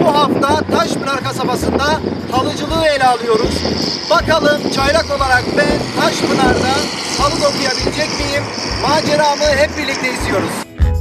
bu hafta Taşpınar kasabasında halıcılığı ele alıyoruz. Bakalım çaylak olarak ben Taşpınar'da halı dokuyabilecek miyim? Maceramı hep birlikte izliyoruz.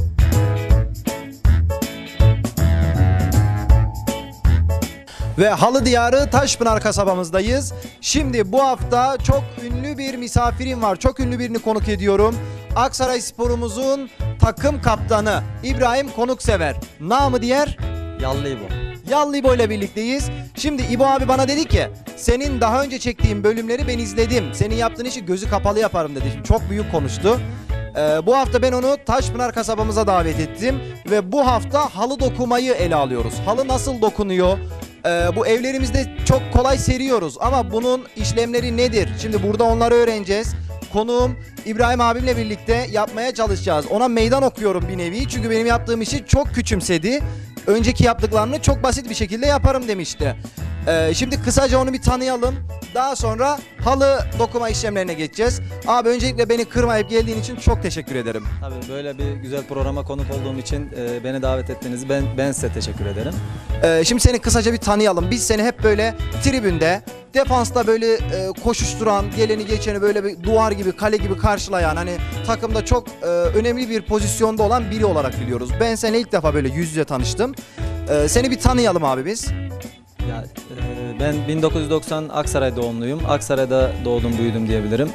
Ve Halı Diyarı Taşpınar kasabamızdayız. Şimdi bu hafta çok ünlü bir misafirim var. Çok ünlü birini konuk ediyorum. Aksarayspor'umuzun takım kaptanı İbrahim Konuksever. Namı diğer Yallı İbo. Yallı İbo ile birlikteyiz. Şimdi İbo abi bana dedi ki senin daha önce çektiğin bölümleri ben izledim. Senin yaptığın işi gözü kapalı yaparım dedi. Şimdi çok büyük konuştu. Bu hafta ben onu Taşpınar kasabamıza davet ettim. Ve bu hafta halı dokumayı ele alıyoruz. Halı nasıl dokunuyor? Bu evlerimizde çok kolay seriyoruz ama bunun işlemleri nedir? Şimdi burada onları öğreneceğiz. Konuğum İbrahim abimle birlikte yapmaya çalışacağız. Ona meydan okuyorum bir nevi. Çünkü benim yaptığım işi çok küçümsedi. Önceki yaptıklarını çok basit bir şekilde yaparım demişti. Şimdi kısaca onu bir tanıyalım. Daha sonra halı dokuma işlemlerine geçeceğiz. Abi öncelikle beni kırmayıp geldiğin için çok teşekkür ederim. Tabii böyle bir güzel programa konuk olduğum için beni davet ettiğiniz ben size teşekkür ederim. Şimdi seni kısaca bir tanıyalım. Biz seni hep böyle tribünde, defansta böyle koşuşturan, geleni geçeni böyle bir duvar gibi, kale gibi karşılayan, hani takımda çok önemli bir pozisyonda olan biri olarak biliyoruz. Ben seni ilk defa böyle yüz yüze tanıştım. Seni bir tanıyalım abi biz. Ya, ben 1990 Aksaray doğumluyum. Aksaray'da doğdum büyüdüm diyebilirim.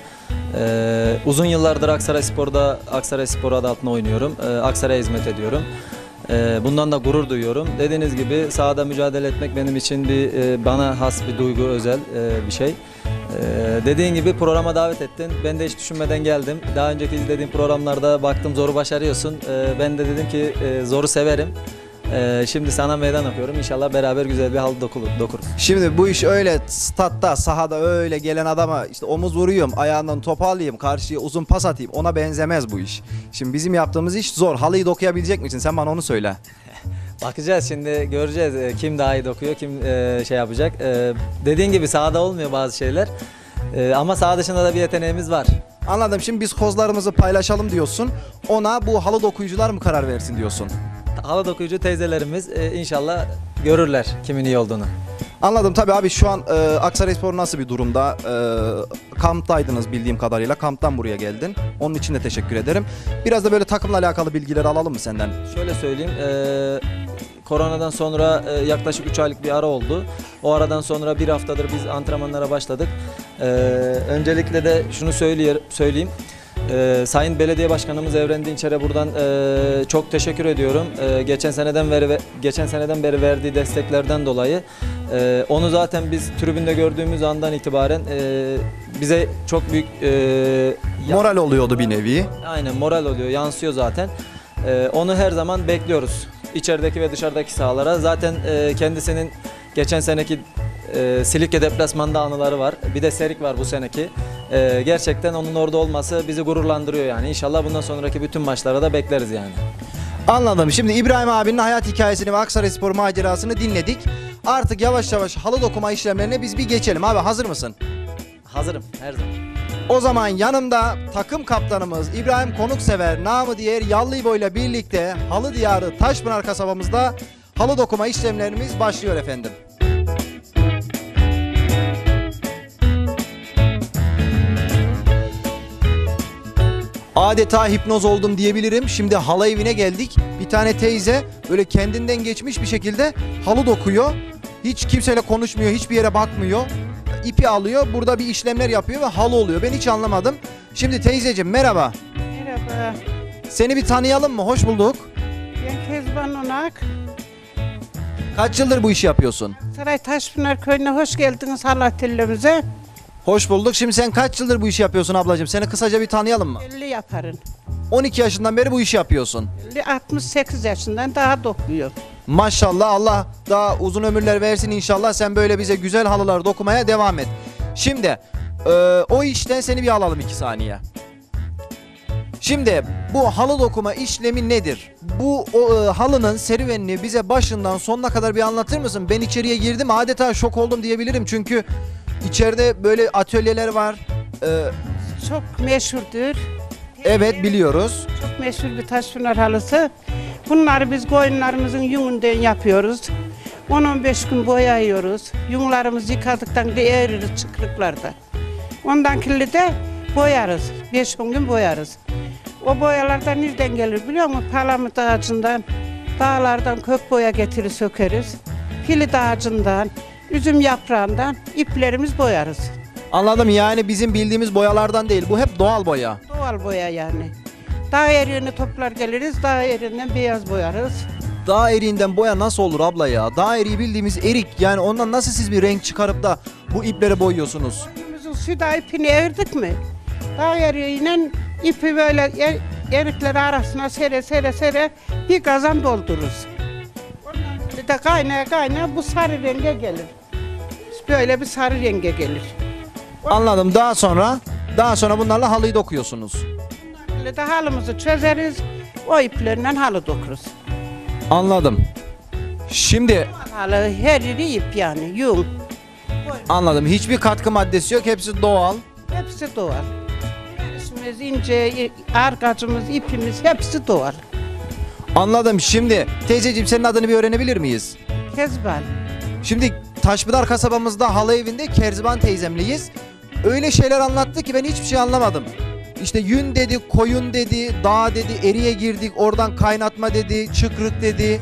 Uzun yıllardır Aksaray Spor adı altında oynuyorum. Aksaray'a hizmet ediyorum. Bundan da gurur duyuyorum. Dediğiniz gibi sahada mücadele etmek benim için bana has bir duygu, özel bir şey. Dediğin gibi programa davet ettin. Ben de hiç düşünmeden geldim. Daha önceki izlediğim programlarda baktım zoru başarıyorsun. Ben de dedim ki zoru severim. Şimdi sana meydan okuyorum. İnşallah beraber güzel bir halı dokuruz. Şimdi bu iş öyle statta, sahada öyle gelen adama işte omuz vuruyorum, ayağından top alayım, karşıya uzun pas atayım. Ona benzemez bu iş. Şimdi bizim yaptığımız iş zor. Halıyı dokuyabilecek misin? Sen bana onu söyle. Bakacağız şimdi, göreceğiz kim daha iyi dokuyor, kim şey yapacak. Dediğin gibi sahada olmuyor bazı şeyler. Ama saha dışında da bir yeteneğimiz var. Anladım. Şimdi biz kozlarımızı paylaşalım diyorsun. Ona bu halı dokuyucular mı karar versin diyorsun? Halı dokuyucu teyzelerimiz inşallah görürler kimin iyi olduğunu. Anladım. Tabii abi şu an Aksarayspor nasıl bir durumda? Kamptaydınız bildiğim kadarıyla. Kamptan buraya geldin. Onun için de teşekkür ederim. Biraz da böyle takımla alakalı bilgiler alalım mı senden? Şöyle söyleyeyim. Koronadan sonra yaklaşık 3 aylık bir ara oldu. O aradan sonra bir haftadır biz antrenmanlara başladık. Öncelikle de şunu söyleyeyim. Sayın Belediye Başkanımız Evren Dinçer'e buradan çok teşekkür ediyorum. Geçen seneden beri verdiği desteklerden dolayı onu zaten biz tribünde gördüğümüz andan itibaren bize çok büyük moral oluyordu bir nevi. Aynen, moral oluyor, yansıyor zaten. Onu her zaman bekliyoruz. İçerideki ve dışarıdaki sahalara. Zaten kendisinin geçen seneki Silifke deplasmanda anıları var. Bir de Serik var bu seneki. Gerçekten onun orada olması bizi gururlandırıyor yani. İnşallah bundan sonraki bütün maçlara da bekleriz yani. Anladım. Şimdi İbrahim abinin hayat hikayesini ve Aksarayspor macerasını dinledik. Artık yavaş yavaş halı dokuma işlemlerine biz bir geçelim. Abi hazır mısın? Hazırım her zaman. O zaman yanımda takım kaptanımız İbrahim Konuksever, namı diğer Yallı İbo ile birlikte Halı Diyarı Taşpınar kasabamızda halı dokuma işlemlerimiz başlıyor efendim. Adeta hipnoz oldum diyebilirim. Şimdi halı evine geldik. Bir tane teyze böyle kendinden geçmiş bir şekilde halı dokuyor. Hiç kimseyle konuşmuyor, hiçbir yere bakmıyor. İpi alıyor, burada bir işlemler yapıyor ve halı oluyor. Ben hiç anlamadım. Şimdi teyzeciğim merhaba. Merhaba. Seni bir tanıyalım mı? Hoş bulduk. Ben Kezban Onak. Kaç yıldır bu işi yapıyorsun? Saray Taşpınar Köyü'ne hoş geldiniz halı atölyemize. Hoş bulduk. Şimdi sen kaç yıldır bu işi yapıyorsun ablacığım? Seni kısaca bir tanıyalım mı? 50 yaparın. 12 yaşından beri bu işi yapıyorsun. 68 yaşından daha dokuyor. Maşallah, Allah daha uzun ömürler versin inşallah. Sen böyle bize güzel halılar dokumaya devam et. Şimdi o işten seni bir alalım 2 saniye. Şimdi bu halı dokuma işlemi nedir? Bu halının serüvenini bize başından sonuna kadar bir anlatır mısın? Ben içeriye girdim, adeta şok oldum diyebilirim. Çünkü içeride böyle atölyeler var. Çok meşhurdur. Evet, biliyoruz. Çok meşhur bir Taşpınar halısı. Bunları biz koyunlarımızın yününden yapıyoruz. 10-15 gün boyayıyoruz. Yunglarımızı yıkadıktan da eğririz çıkrıklarda. Ondan kirli de boyarız. 5-10 gün boyarız. O boyalardan nereden gelir biliyor musun? Palamut ağacından, dağlardan kök boya getirir sökeriz. Kilit ağacından, üzüm yaprağından iplerimiz boyarız. Anladım, yani bizim bildiğimiz boyalardan değil, bu hep doğal boya. Doğal boya yani. Dağ eriğini toplar geliriz, dağ eriğinden beyaz boyarız. Dağ eriğinden boya nasıl olur abla ya? Dağ eriği bildiğimiz erik, yani ondan nasıl siz bir renk çıkarıp da bu ipleri boyuyorsunuz? Boynumuzun süda ipini evirdik mi? Dağ eriğiyle ipi böyle erikler arasına sere bir kazan doldururuz. Ondan de kaynaya bu sarı renge gelir. Böyle bir sarı renge gelir. Anladım. Daha sonra bunlarla halıyı dokuyorsunuz. Böyle de halımızı çözeriz, o iplerle halı dokuruz. Anladım. Şimdi Halı her yeri ip yani, yün. anladım. Hiçbir katkı maddesi yok. Hepsi doğal. Hepsi doğal. İsmimiz ince, arkacımız, ipimiz hepsi doğal. Anladım. Şimdi teyzeciğim, senin adını bir öğrenebilir miyiz? Kezban. Şimdi Taşpınar kasabamızda halı evinde Kerziban teyzemleyiz. Öyle şeyler anlattı ki ben hiçbir şey anlamadım. İşte yün dedi, koyun dedi, dağ dedi, eriye girdik, oradan kaynatma dedi, çıkrık dedi.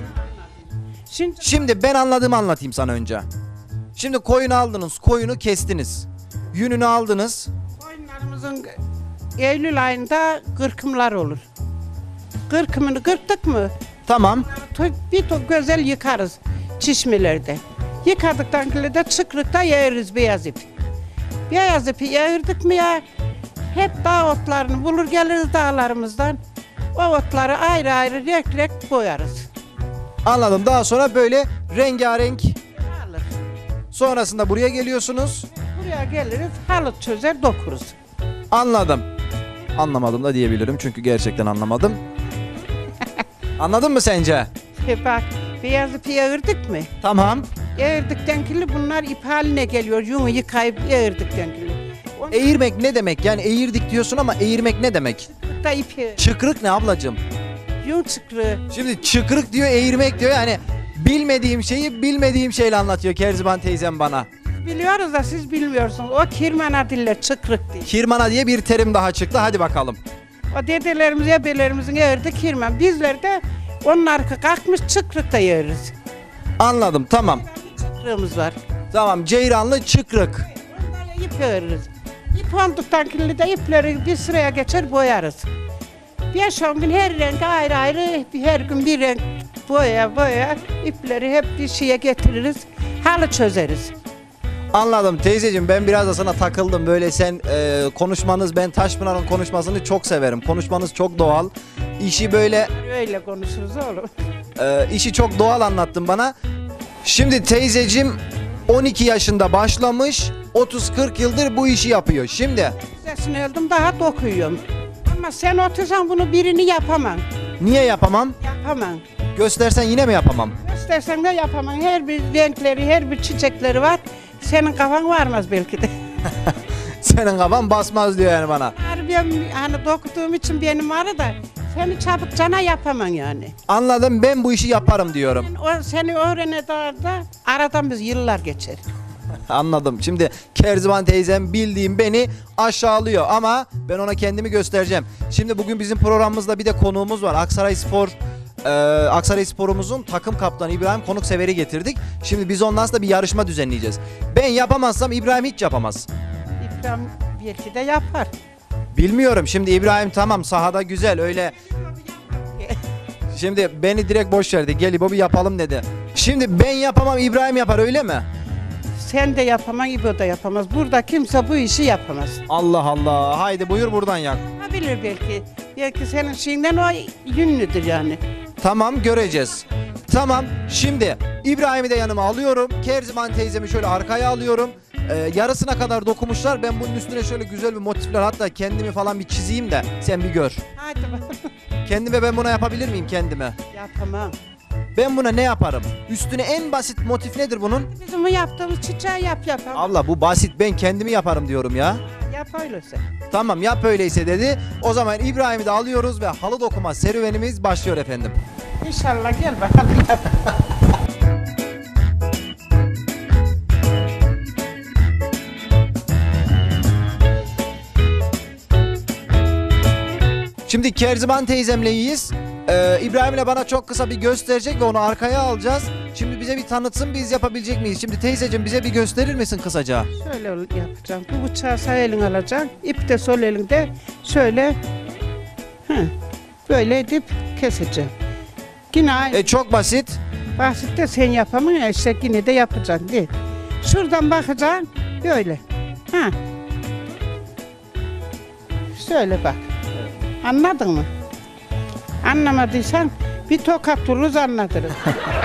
Şimdi ben anladığımı anlatayım sana önce. Şimdi koyunu aldınız, koyunu kestiniz. Yününü aldınız. Koyunlarımızın Eylül ayında kırkımlar olur. Kırkımını kırptık mı Tamam. bir güzel yıkarız çişmelerde. Yıkadıktan sonra da çıkrıkta yayırız beyaz ip. Beyaz ipi yayırdık mı ya hep dağ otlarını bulur geliriz dağlarımızdan. O otları ayrı ayrı renk boyarız. Anladım. Daha sonra böyle rengarenk. Alır. Sonrasında buraya geliyorsunuz. Buraya geliriz halı çözer dokuruz. Anladım. Anlamadım da diyebilirim çünkü gerçekten anlamadım. Anladın mı sence? Bak beyaz ipi yayırdık mı? Tamam. Eğirdikten kirli bunlar ip haline geliyor. Yunu yıkayıp eğirdikten kirli. Eğirmek ne demek? Yani eğirdik diyorsun ama eğirmek ne demek? Da ipi Çıkrık ne ablacığım? yun çıkrığı. Şimdi çıkrık diyor, eğirmek diyor. Yani bilmediğim şeyi bilmediğim şeyle anlatıyor Kerziban teyzem bana. Biliyoruz da siz bilmiyorsunuz. O kirmana diller çıkrık diye. Kirmana diye bir terim daha çıktı. Hadi bakalım. O dedelerimiz, ebelerimizin eğirdi kirman. Bizler de onun arka kalkmış çıkrıkta yığırız. Anladım, tamam. Çıkrığımız var. Tamam, ceyranlı çıkrık. Onlarla ip örürüz. İp olduktan kirli de ipleri bir sıraya geçer boyarız. 5-10 gün her renk ayrı ayrı her gün bir renk boya ipleri hep bir şeye getiririz. Halı çözeriz. Anladım teyzeciğim, ben biraz da sana takıldım. Böyle sen konuşmanız, ben Taşpınar'ın konuşmasını çok severim. Konuşmanız çok doğal. İşi böyle Öyle konuşuruz oğlum. işi çok doğal anlattın bana. Şimdi teyzeciğim 12 yaşında başlamış, 30-40 yıldır bu işi yapıyor. Şimdi Sesini öldüm daha dokuyorum. Ama sen otursan bunu birini yapamam. niye yapamam? Yapamam. Göstersen yine mi yapamam? İstersen de yapamam. Her bir renkleri, her bir çiçekleri var. Senin kafan varmaz belki de. Senin kafan basmaz diyor yani bana. Harbiden hani dokuduğum için benim var da seni çabuk cana yapamam yani. Anladım, ben bu işi yaparım diyorum. O seni öğrene da aradan biz yıllar geçer. Anladım. Şimdi Kerziban teyzem bildiğim beni aşağılıyor ama ben ona kendimi göstereceğim. Şimdi bugün bizim programımızda bir de konuğumuz var. Aksaray Spor'umuzun takım kaptanı İbrahim Konukseveri getirdik. Şimdi biz ondan sonra bir yarışma düzenleyeceğiz. Ben yapamazsam İbrahim hiç yapamaz. İbrahim belki de yapar. Bilmiyorum. Şimdi İbrahim tamam sahada güzel öyle. Şimdi beni direkt boş verdi. Gel İbo bir yapalım dedi. Şimdi ben yapamam, İbrahim yapar öyle mi? Sen de yapamam, İbo da yapamaz. Burada kimse bu işi yapamaz. Allah Allah. Haydi buyur buradan yak. Yapabilir belki. Belki senin şeyinden o ünlüdür yani. Tamam, göreceğiz. Tamam, şimdi İbrahim'i de yanıma alıyorum. Kerziban teyzemi şöyle arkaya alıyorum. Yarısına kadar dokumuşlar. Ben bunun üstüne şöyle güzel bir motifler, hatta kendimi falan bir çizeyim de sen bir gör. Hadi bakalım. Kendime ben buna yapabilir miyim kendime? Yapamam. Ben buna ne yaparım? Üstüne en basit motif nedir bunun? Bizim yaptığımız çiçeği yapamam. Abla bu basit, ben kendimi yaparım diyorum ya. Yap öyleyse. Tamam, yap öyleyse dedi. O zaman İbrahim'i de alıyoruz ve halı dokuma serüvenimiz başlıyor efendim. İnşallah gel bakalım yap. Şimdi Kerziban teyzemleyiz. İbrahim'le bana çok kısa bir gösterecek ve onu arkaya alacağız. Şimdi bize bir tanıtsın, biz yapabilecek miyiz? Şimdi teyzeciğim bize bir gösterir misin kısaca? Şöyle yapacağım. Bu bıçağı sağ elin alacaksın. İp de sol elinde şöyle böyle edip keseceğim. Yine aynı. Çok basit. Basit de sen yapamıyorsun. İşte yine de yapacaksın. Değil. Şuradan bakacaksın. Böyle. Ha. Şöyle bak. Anladın mı? Anlamadıysan bir tokat vururuz anlatırız.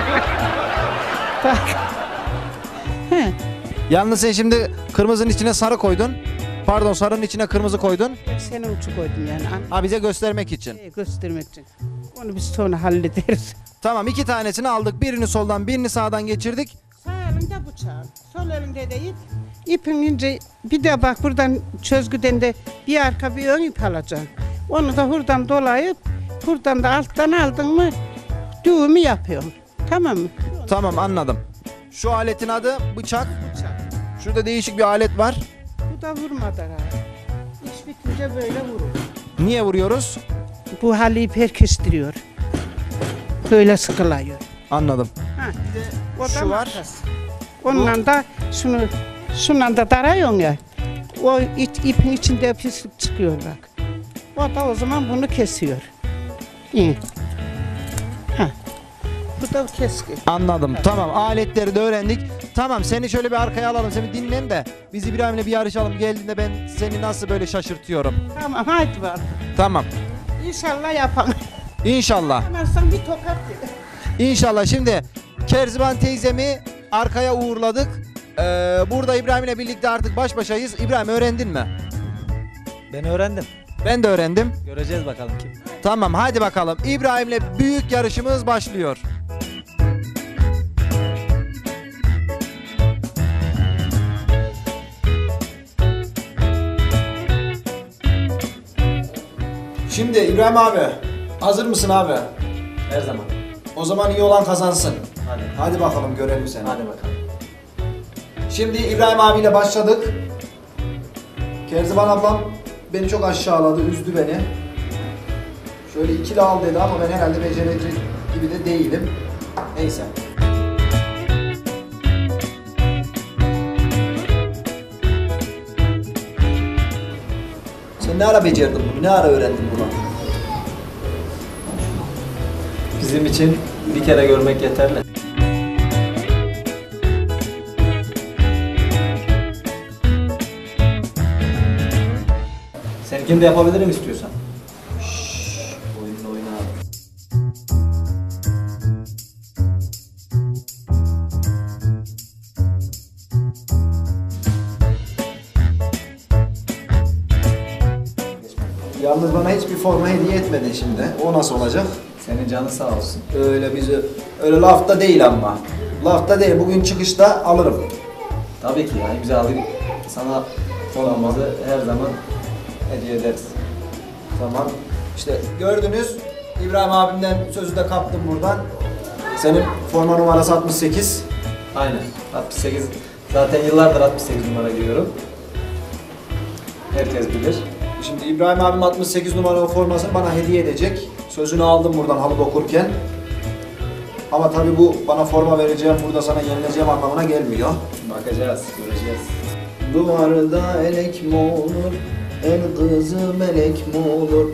Bak. He. Yalnız sen şimdi kırmızının içine sarı koydun. Pardon, sarının içine kırmızı koydun. Senin uçu koydum yani. Ha, bize göstermek için. Göstermek için. Onu biz sonra hallederiz. Tamam, 2 tanesini aldık. Birini soldan birini sağdan geçirdik. Sağ elinde bıçağın, sol elinde de ip. İpin ince bir de bak buradan çözgüden de bir arka bir ön ip alacaksın. Onu da buradan dolayıp buradan da alttan aldın mı düğümü yapıyorsun. Tamam mı? Tamam, anladım. Şu aletin adı bıçak. Bıçak. Şurada değişik bir alet var. Bu da vurmadan abi. İş bitince böyle vurur. Niye vuruyoruz? Bu halıyı perkiştiriyor. Böyle sıkılıyor. Anladım. Ha. O da Şu var. makas. Onunla da şundan da darıyorsun ya. O ipin içinde pislik çıkıyor bak. O da o zaman bunu kesiyor. İyi. Ha. Bu da keski. Anladım. Tamam, aletleri de öğrendik. Tamam, seni şöyle bir arkaya alalım. Seni dinlen de biz İbrahim'le bir yarışalım. Geldiğinde ben seni nasıl böyle şaşırtıyorum. Tamam haydi var. Tamam. İnşallah yapalım. İnşallah. Yapamazsan bir tokat ver. İnşallah. Şimdi Kerziban teyzemi arkaya uğurladık. Burada İbrahim'le birlikte artık baş başayız. İbrahim, öğrendin mi? Ben öğrendim. Ben de öğrendim. Göreceğiz bakalım kim. Tamam, hadi bakalım. İbrahim'le büyük yarışımız başlıyor. Şimdi İbrahim abi, hazır mısın abi? Her zaman. O zaman iyi olan kazansın. Hadi. Hadi bakalım, görelim seni. Hadi bakalım. Şimdi İbrahim abiyle başladık. Kerziban ablam beni çok aşağıladı, üzdü beni. Şöyle ikili al dedi ama ben herhalde becerecek gibi de değilim. Neyse. Sen ne ara becerdin bunu? Ne ara öğrendin bunu? Bizim için bir kere görmek yeterli. Seninkini de yapabilirim istiyorsan. Oyununu oyna abi. Yalnız bana hiçbir forma hediye etmedin şimdi. O nasıl olacak? Senin canın sağ olsun. Öyle bizi öyle lafta değil ama. Lafta değil. Bugün çıkışta alırım. Tabii ki ya, imzalayıp sana formamızı her zaman hediye ederiz. Tamam. İşte gördünüz. İbrahim abimden sözü de kaptım buradan. Senin forma numarası 68. Aynen. 68. Zaten yıllardır 68 numara giyiyorum. Herkes bilir. Şimdi İbrahim abim 68 numaralı formasını bana hediye edecek. Sözünü aldım buradan halı dokurken. Ama tabii bu bana forma vereceğim, burada sana yenileceğim anlamına gelmiyor. Bakacağız, göreceğiz. Duvarda elek mi olur, el kızı melek mi olur?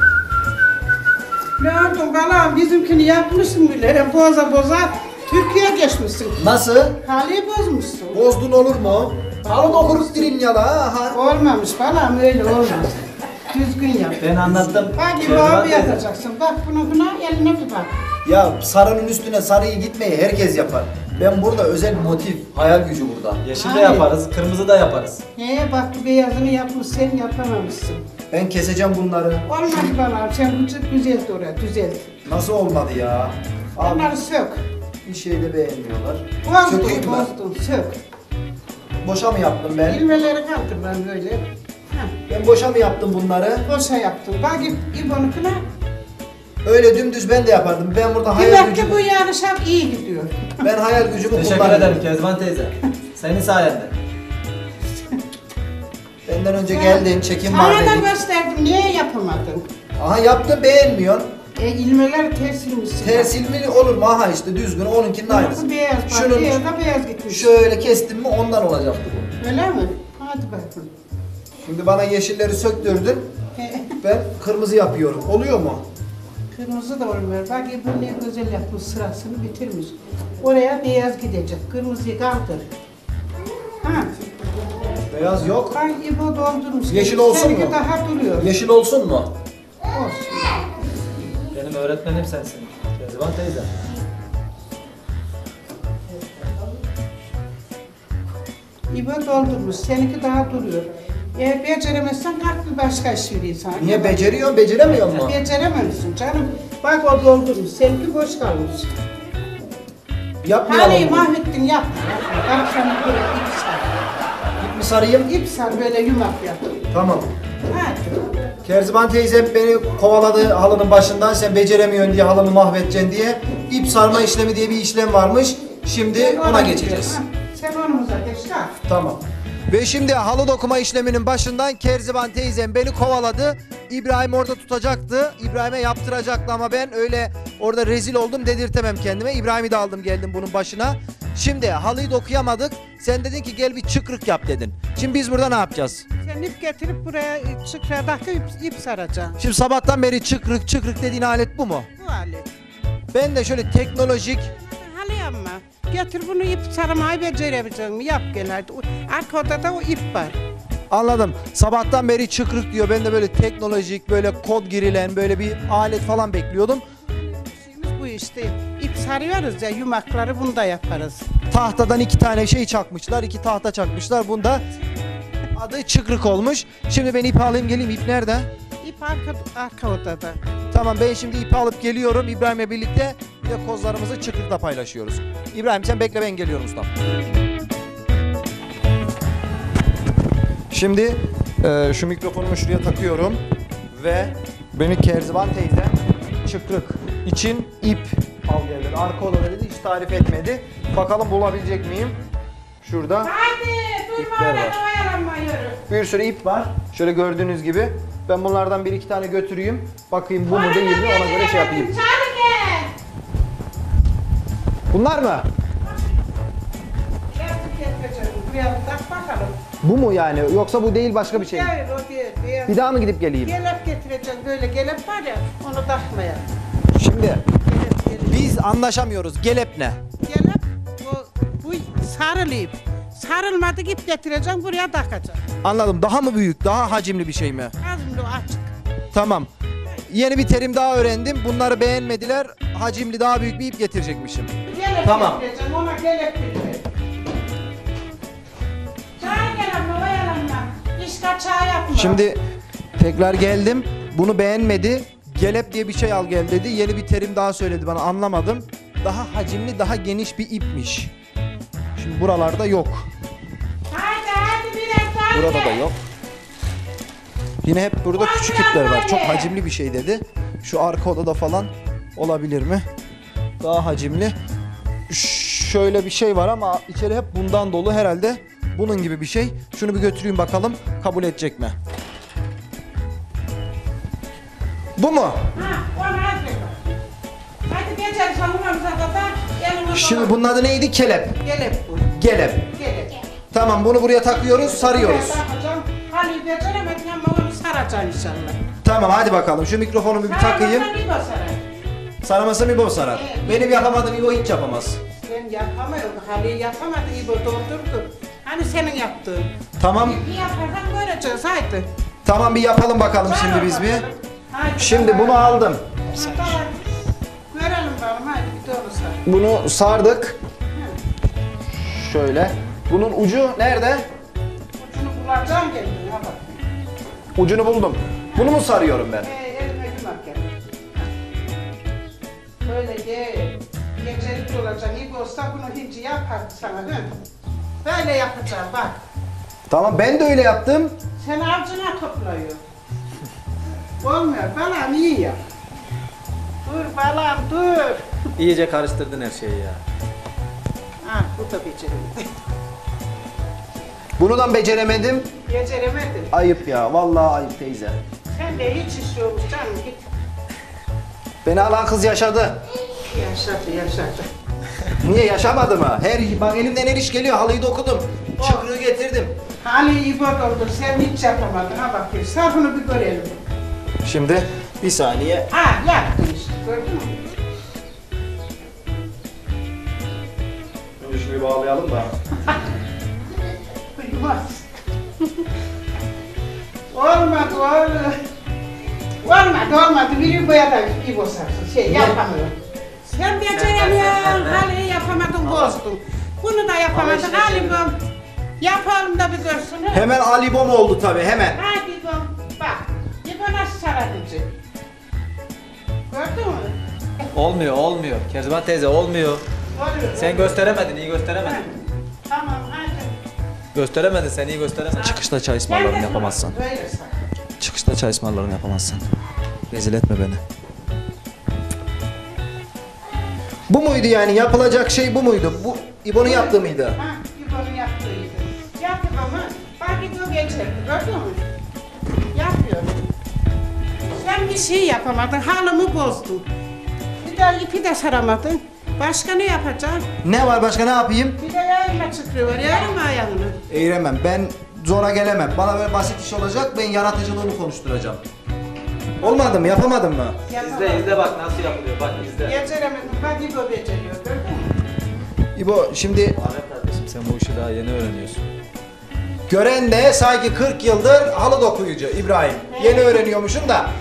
Ne oldu balam bizimkini yapmışsın bile. Boza boza Türkiye geçmişsin. Nasıl? Halıyı bozmuşsun. Bozdun olur mu? Halı dokuruk Trinya'da ha. Olmamış balam öyle olmaz. Düzgün yap. Ben anlattım. Bak gibi Kerziban abi teyze. yapacaksın. Bak buna eline bir bak. Ya sarının üstüne sarıyı gitmeyi herkes yapar. Ben burada özel motif, hayal gücü burada. Yeşil de Hayır. yaparız, kırmızı da yaparız. Bak bu beyazını yapmış sen yapamamışsın. Ben keseceğim bunları. Olmaz balam sen güzelt oraya düzelt. Nasıl olmadı ya? Abi Onları sök. bir şey de beğenmiyorlar. Bozdun Sökeyim mi? bozdun sök. Boşa mı yaptım ben? İlmeleri kaldır ben böyle. Heh, Ben boşa mı yaptım bunları? boşa yaptın. Bak İbo'nukuna. Öyle dümdüz ben de yapardım. Ben burada hayal Demek ki gücümü... bu yarış hep iyi gidiyor. Ben hayal gücümü Teşekkür kullanıyorum. ederim Kezban teyze. Senin sayende. Benden önce geldin, çekim var Sana da dedik. gösterdim niye yapamadın? Aha yaptım beğenmiyorsun. İlmeler ters ilmişsin. Ters ilmili olur mu? Aha işte düzgün onunkinin aynısı. Beyaz var. Şunun Beyaz da beyaz gitmiş. şöyle kestim mi ondan olacaktı bu. Öyle mi? Hadi bakalım. Şimdi bana yeşilleri söktürdün. Ben kırmızı yapıyorum. Oluyor mu? Kırmızı da olmuyor. Bak bu ne güzel yapmış, sırasını bitirmiş. Oraya beyaz gidecek. Kırmızıyı kaldır. Ha. Beyaz yok. Bak İbo doldurmuş. Yeşil olsun Seninki mu? daha duruyor. Yeşil olsun mu? Olsun. Benim öğretmenim sensin. Kezban teyze. İbo doldurmuş. Seninki daha duruyor. Eğer beceremezsen kalk bir başka iş vereyim sana. Niye beceriyorsun, beceremiyor mu? Becerememişsin canım. Bak o doldurmuş. Seninki boş kalmış. Yapmayalım. Hani bunu. mahvettin yapma. Bak sana böyle ip sar. İp mi sarayım? İp sar böyle yumak yap. Tamam. Hadi. Kerziban teyzem beni kovaladı halının başından, sen beceremiyorsun diye, halını mahvedeceksin diye. İp sarma işlemi diye bir işlem varmış. Şimdi Sen ona geçeceğiz. gidiyorsun, ha. Sen onu uzat kalk. Tamam. Ve şimdi halı dokuma işleminin başından Kerziban teyzem beni kovaladı. İbrahim orada tutacaktı. İbrahim'e yaptıracaktı ama ben öyle orada rezil oldum dedirtemem kendime. İbrahim'i de aldım geldim bunun başına. Şimdi halıyı dokuyamadık. Sen dedin ki gel bir çıkrık yap dedin. Şimdi biz burada ne yapacağız? Sen ip getirip buraya çıkıra takıp ip saracaksın. Şimdi sabahtan beri çıkrık dediğin alet bu mu? Bu alet. Ben de şöyle teknolojik Halı yapma. Getir bunu ip sarmayı becerebilecek mi? Yap gel hadi. Arka odada o ip var. anladım. Sabahtan beri çıkrık diyor. Ben de böyle teknolojik, böyle kod girilen böyle bir alet falan bekliyordum. Şeyimiz bu işte. İp sarıyoruz ya yumakları bunu da yaparız. Tahtadan 2 tane şey çakmışlar. 2 tahta çakmışlar. Bunda adı çıkrık olmuş. Şimdi ben ipi alayım geleyim. İp nerede? İp arka odada. Tamam, ben şimdi ipi alıp geliyorum. İbrahim'le birlikte bir de kozlarımızı çıkrıkla paylaşıyoruz. İbrahim sen bekle, ben geliyorum ustam. Şimdi şu mikrofonumu şuraya takıyorum ve beni Kerziban teyzem çıkrık için ip al geldi. Arka odada dedi, hiç tarif etmedi. Bakalım bulabilecek miyim? Şurada Hadi İpler var. oyalanma yürü. bir sürü ip var. Şöyle gördüğünüz gibi. Ben bunlardan 1-2 tane götüreyim. Bakayım bu mu değil mi, ona göre şey yapayım. Çağır gel. Bunlar mı? Buraya tak bakalım. Bu mu yani? Yoksa bu değil, başka bir şey mi? Hayır o değil. Bir daha mı gidip geleyim? Gelip getireceksin böyle gelip var ya onu takmaya. Şimdi Gelip. biz anlaşamıyoruz. Gelep ne? Gelip bu sarılı ip. Sarılmadı ip getireceksin buraya takacaksın. Anladım. Daha mı büyük, daha hacimli bir şey mi? Ağzını açık. Tamam. Yeni bir terim daha öğrendim. Bunları beğenmediler. Hacimli, daha büyük bir ip getirecekmişim. Gelip Tamam. getireceksin ona gelip getireceksin. Çay gel abla oyalanma. İş kaçağı yapma. Şimdi tekrar geldim. Bunu beğenmedi. Gelep diye bir şey al gel dedi. Yeni bir terim daha söyledi bana, anlamadım. Daha hacimli, daha geniş bir ipmiş. Şimdi buralarda yok. Hadi biraz daha Burada da gel. yok. Yine hep burada küçük ipler var. Çok hacimli bir şey dedi. Şu arka odada falan olabilir mi? Daha hacimli. Şöyle bir şey var ama içeri hep bundan dolu herhalde. Bunun gibi bir şey. Şunu bir götüreyim bakalım kabul edecek mi? Bu mu? Ha, onu hadi. Hadi geçer sanırımıza kadar elimiz Şimdi bunun adı neydi? Kelep. Gelip bu. Gelep. Gelip. Tamam, bunu buraya takıyoruz, sarıyoruz. Takacağım. Halıyı beceremedin ama onu saracaksın inşallah. Tamam, hadi bakalım. Şu mikrofonu bir takayım. Saramazsan bir basarak. Saramasam İbo sarar. Benim yapamadığım İbo hiç yapamaz. Ben yapamıyorum. Halıyı yapamadı. İbo doldurdu. Hani senin yaptığın. Tamam. Bir yaparsan göreceğiz. Haydi. Tamam, bir yapalım bakalım şimdi biz bir. Haydi, Şimdi tamam. bunu aldım. Tamam. Görelim bakalım. Haydi bir doğru sar. Bunu sardık. Şöyle. Bunun ucu nerede? Ucunu bulacağım kendine. Ha bak. Ucunu buldum. Bunu mu sarıyorum ben? Elime yumak gel. Böyle gel. Gecelik olacak. İyi olsa bunu hinci yapar sana değil mi? Böyle yapacağım bak. Tamam, ben de öyle yaptım. Sen avcuna topluyor. Olmuyor. Balam iyi yap. Dur balam dur. İyice karıştırdın her şeyi ya. Ha bu da beceremedi. Bunu da beceremedim. Beceremedin. Ayıp ya. Vallahi ayıp teyze. Sen Sen de hiç iş yok canım git. Beni alan kız yaşadı. Yaşadı. Niye yaşamadı mı? Bak elimden her iş geliyor. Halıyı dokudum. Çıkrığı getirdim. Hani İbo doldu, sen hiç yapamadın. Ha bak bir sarfını bir görelim. Şimdi bir saniye. Ha yaptın işte, gördün mü? Önce şunu bağlayalım da. Uymaz. Olmadı. Biri boya da İbo sarsın. Yapamıyor. Sen beceremiyorsun, halıyı yapamadın, bozdun. Bunu da yapamadın, halibom. Yapalım da bir görsün. Hemen alibom oldu tabii hemen. Hadi İbom, bak. İbo nasıl saradı bizi? Gördün mü? Olmuyor. Kezban teyze olmuyor. Oluyor. Sen gösteremedin, iyi gösteremedin. Tamam, hadi. Gösteremedin, sen iyi gösteremedin. Çıkışta çay ısmarlarını yapamazsan. Böyle sak. Çıkışta çay ısmarlarını yapamazsan. Rezil etme beni. Bu muydu yani? Yapılacak şey bu muydu? Bu İbo'nun yaptığı mıydı? Ha, İbo'nun yaptığıydı. Yaptık ama bak İbo geçirdi, gördün mü? Yapıyor. Sen bir şey yapamadın, halımı bozdun. Bir de ipi de saramadın. Başka ne yapacaksın? Ne var başka ne yapayım? Bir de yayınla çıkıyor, yayın ayağını. Eğiremem. Ben zora gelemem. Bana böyle basit iş olacak. Ben yaratıcılığımı konuşturacağım. Olmadı mı? Yapamadım mı? İzle bak nasıl yapılıyor, bak izle. Beceremedim, bak İbo beceriyor, gördün mü? İbo şimdi Ahmet kardeşim sen bu işi daha yeni öğreniyorsun. gören de sanki 40 yıldır halı dokuyucu İbrahim. Yeni öğreniyormuşum da.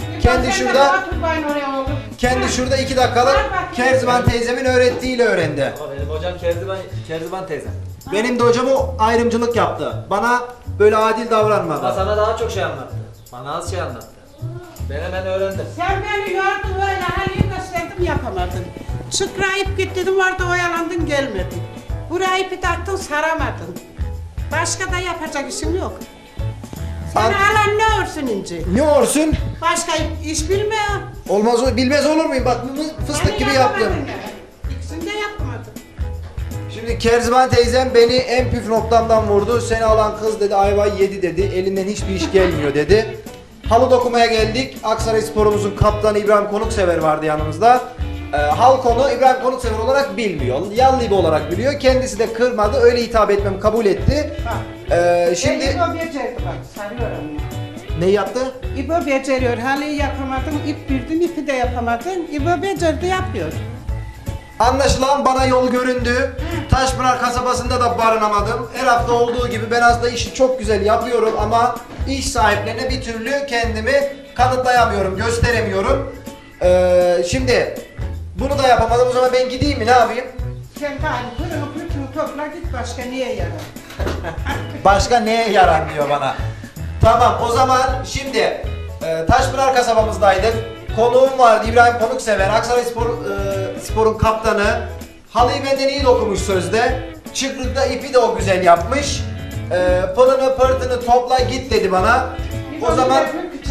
Kendi şurada 2 dakikalık Kerzban teyzemin öğrettiğiyle öğrendi. Ama benim hocam Kerziban teyzem. Benim de hocam o ayrımcılık yaptı. Bana böyle adil Ama davranmadı. sana daha çok şey anlattı. Bana az şey anlattı. Ben hemen öğrendim. Sen beni yordun öyle, halıyı gösterdim yapamadın. Çıkra ip git dedim, orada oyalandın gelmedin. Buraya ipi taktın saramadın. Başka da yapacak işim yok. Sen An- alan ne olsun ince? Ne olsun? Başka iş bilmiyor. Olmaz bilmez olur muyum? Bak fıstık gibi yaptım. İkisini de yapmadın. Şimdi Kerzban teyzem beni en püf noktamdan vurdu. Seni alan kız dedi, ayvayı yedi dedi. Elinden hiçbir iş gelmiyor dedi. Halı dokumaya geldik. Aksaray Spor'umuzun kaptanı İbrahim Konuksever vardı yanımızda. Halk onu İbrahim Konuksever olarak bilmiyor. Yallıbi olarak biliyor. Kendisi de kırmadı. Öyle hitap etmemi kabul etti. Şimdi... İbo becerdi bak, sarıyorum. Ne yaptı? İbo beceriyor, halıyı yapamadın, ip birdin, ipi de yapamadın. İbo becerdi, yapıyor. Anlaşılan bana yol göründü. Taşpınar kasabasında da barınamadım. Her hafta olduğu gibi ben aslında işi çok güzel yapıyorum ama iş sahiplerine bir türlü kendimi kanıtlayamıyorum, gösteremiyorum. Şimdi bunu da yapamadım, o zaman ben gideyim mi, ne yapayım? Sen gari pırını pırtını topla git, başka niye yarar? Başka neye yarar diyor bana. Tamam, o zaman şimdi Taşpınar kasabamızdaydık. Konuğum vardı İbrahim Konuksever, Aksaray Spor'un kaptanı. Halıyı benden iyi dokumuş sözde. Çıkrıkta ipi de o güzel yapmış. Pılını pırtını topla git dedi bana. O zaman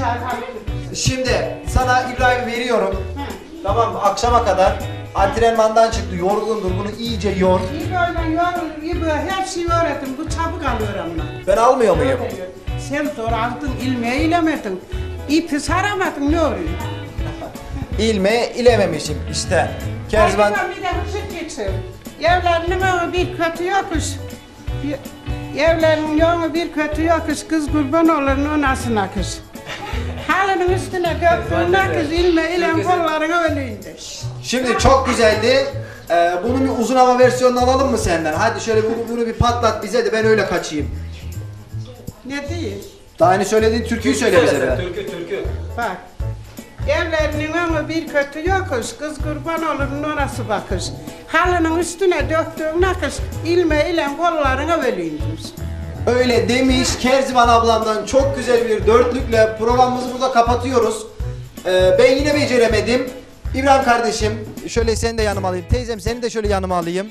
şimdi sana İbrahim'i veriyorum. Tamam mı? Akşama kadar antrenmandan çıktı, yorgundur, bunu iyice yor. İbo'yla yorulur, İbo her şeyi öğrettim, bu çabuk alıyor ama. Ben almıyor muyum? Sen zor aldın, ilmeği ilemedin. İpi saramadın, ne oluyor? İlme ilememişim işte. Kerzban... Hadi bir de hızlı geçir. Evlerinin yolu bir kötü yokuş. Evlerinin yolu bir kötü yokuş, kız kurban olur, o nasıl nakış? Halının üstüne döktün nakış, ilme ilen kollarına ölüydü. Şimdi çok güzeldi. Bunun bir uzun hava versiyonunu alalım mı senden? Hadi şöyle bunu bir patlat bize de ben öyle kaçayım. Ne değil? Daha hani söylediğin türküyü söyle bize be. Türkü. Bak. Evlerinin ama bir kötü yokuş, kız kurban olur orası bakış. Halının üstüne döktüğün nakış, ilme ile kollarına bölündür. Öyle demiş Kerzban ablamdan çok güzel bir dörtlükle programımızı burada kapatıyoruz. Ben yine beceremedim. İbrahim kardeşim, şöyle seni de yanıma alayım. Teyzem seni de şöyle yanıma alayım.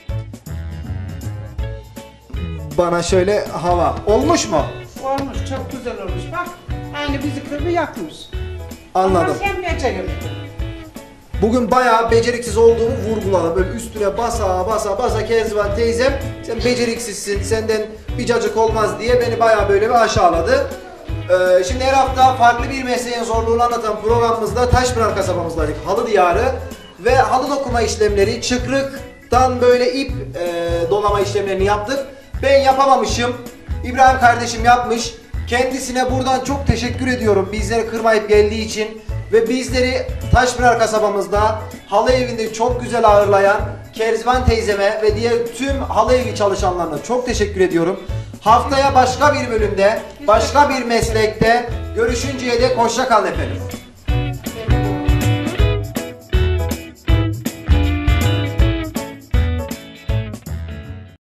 Bana şöyle hava. Olmuş mu? Olmuş, çok güzel olmuş. Bak, aynı bizi kırmı yakmış. Anladım. Ama sen beceremedin. Bugün bayağı beceriksiz olduğumu vurguladı. Böyle üstüne basa Kerzban teyzem sen beceriksizsin, senden bir cacık olmaz diye beni bayağı böyle bir aşağıladı. Şimdi her hafta farklı bir mesleğin zorluğunu anlatan programımızda Taşpınar kasabamızdaydık. Halı diyarı ve halı dokuma işlemleri, çıkrıktan böyle ip dolama işlemlerini yaptık. Ben yapamamışım. İbrahim kardeşim yapmış. Kendisine buradan çok teşekkür ediyorum bizleri kırmayıp geldiği için ve bizleri Taşpınar kasabamızda halı evinde çok güzel ağırlayan Kerzban teyzeme ve diğer tüm halı evi çalışanlarına çok teşekkür ediyorum. Haftaya başka bir bölümde, başka bir meslekte görüşünceye dek hoşça kalın efendim.